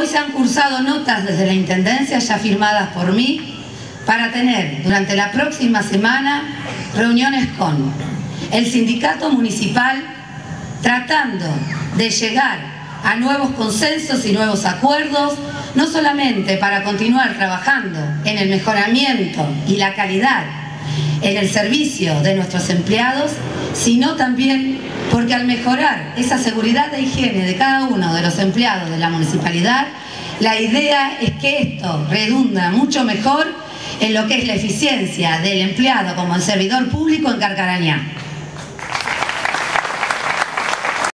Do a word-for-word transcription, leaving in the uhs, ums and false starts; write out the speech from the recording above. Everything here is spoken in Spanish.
Hoy se han cursado notas desde la Intendencia ya firmadas por mí para tener durante la próxima semana reuniones con el sindicato municipal, tratando de llegar a nuevos consensos y nuevos acuerdos, no solamente para continuar trabajando en el mejoramiento y la calidad en el servicio de nuestros empleados, sino también porque al mejorar esa seguridad de higiene de cada uno de los empleados de la municipalidad, la idea es que esto redunda mucho mejor en lo que es la eficiencia del empleado como el servidor público en Carcarañá.